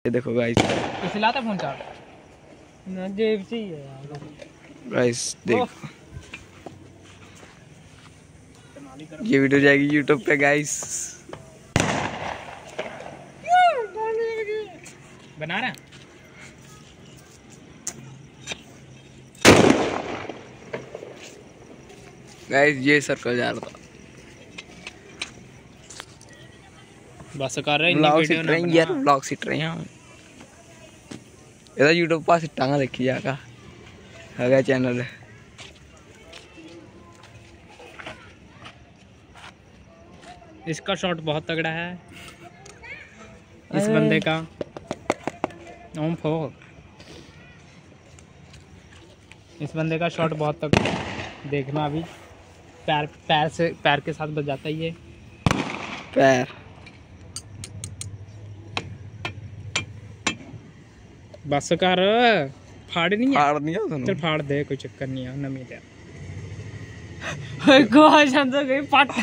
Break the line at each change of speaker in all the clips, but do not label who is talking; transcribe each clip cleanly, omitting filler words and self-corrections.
ये देखो guys,
इसलाता phone charge ना जेब से ही है
गाइस देखो, ये वीडियो जाएगी यूट्यूब पे गाइस।
बना रहा
गाइस, ये सर्कल जा रहा था।
बस कर रहे
ब्लॉग सीट रहे यार, ब्लॉग सीट रहे हैं इधर यूट्यूब पास टांगा देखी जाएगा है चैनल है।
इसका शॉट बहुत तगड़ा है इस बंदे का। ओम फो इस बंदे का शॉट बहुत तगड़ा, देखना अभी पैर के साथ बजाता ही है।
पैर
बस कर, फाड़ नहीं है,
फाड़ नहीं है,
चल फाड़ दे, कोई चक्कर नहीं है। नमी दे गई पट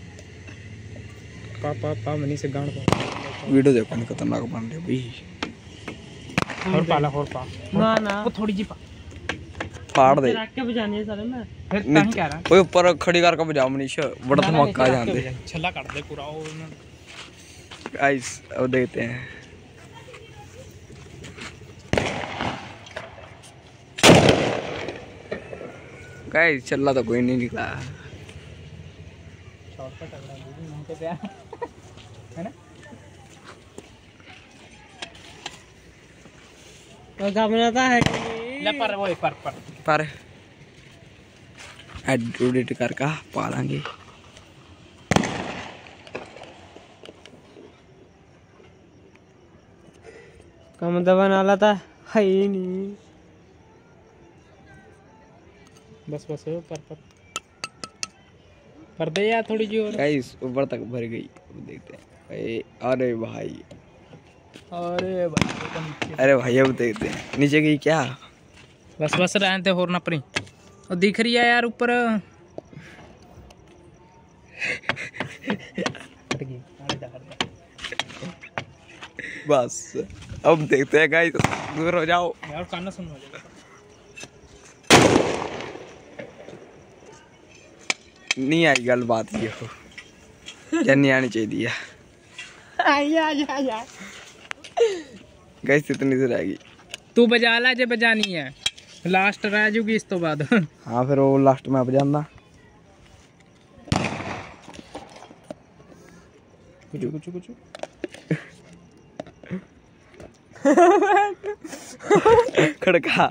पा मनी से गांड पा।
वीडियो देखो नहीं खतरनाक बन रही भाई।
और पाला और पा ना ना वो थोड़ी जी पा
फाड़ दे
रख के बजानी है सारे में। फिर नहीं कह रहा
ओए ऊपर खड़ी करके बजाओ मनीष, बड़ा धमाका जानते
छल्ला काट दे पूरा।
गाइस अब देखते हैं। गाइस चल्ला तो कोई नहीं निकला
है ना। तो घबराता है ले पर वो पर
एडिट करके पालेंगे।
कम दबा नाला था है ही नहीं। बस पर दे यार थोड़ी जी और।
गाइस ऊपर तक भर गई, देखते हैं। अरे भाई अब देखते हैं नीचे गई क्या।
बस रहते हो ना परी और दिख रही है यार ऊपर।
बस अब देखते हैं गाइस, दूर हो जाओ
यार, कान सुन हो जाएगा।
नहीं आई गल बात ये हो या नहीं आनी चाहिए। गाइस इतनी देर आएगी।
तू बजा ला जे बजानी है, लास्ट रह जूगी इस तो बाद।
हाँ फिर वो लास्ट में बजाना।
कुछ
खड़का।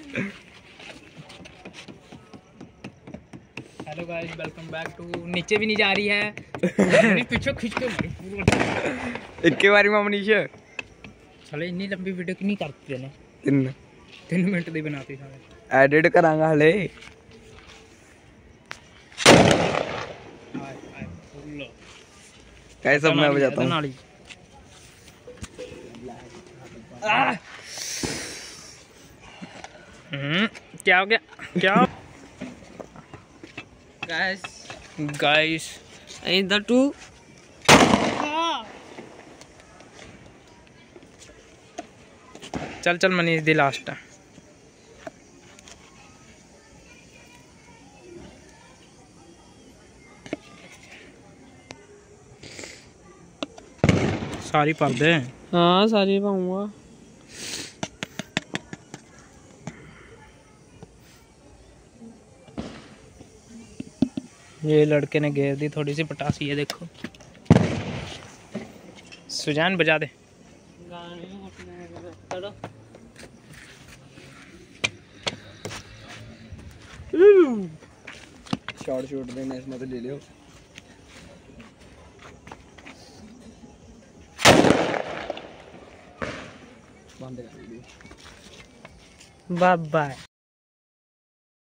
Hello guys, welcome back to. नीचे भी नहीं जा रही है पीछे खींच के मारी पूरा
एक बारी में मनीष
साले इतनी लंबी वीडियो क्यों नहीं करते ने। 3 मिनट दी बनाती साले।
एडिट करांगा हले। कैसे मैं बजाता हूँ।
क्या हो गया क्या गाइस इधर टू चल मनीष दी लास्ट है। सारी पढ़ दे। हाँ सारी पाऊंगा। ये लड़के ने घेर दी थोड़ी सी पटासी है, देखो। सुजान बजा दे।
शॉर्ट शूट देना इसमें तो ले लियो। बंद कर दीजिए।
Bye bye.